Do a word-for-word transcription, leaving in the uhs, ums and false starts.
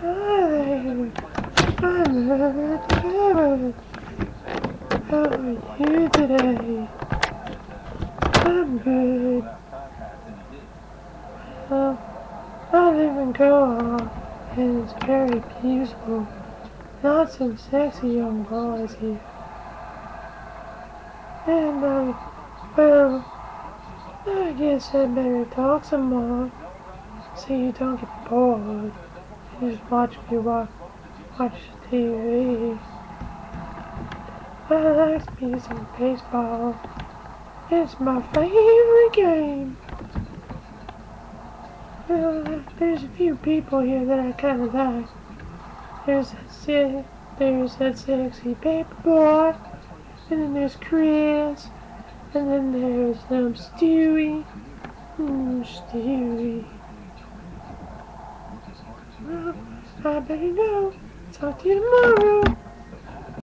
Hi, I'm Herbert The Pervert. How are you today? I'm good. Well, I live in co-op, and it's very peaceful. Not some sexy young boys here. And, uh, well, I guess I better talk some more, so you don't get bored. You just watch me watch, watch T V. I like to play some baseball. It's my favorite game. Well, there's a few people here that I kind of like. There's that, se there's that sexy paper boy, and then there's Chris, and then there's um, Stewie. Mm, Stewie. Well, I better go. Talk to you tomorrow.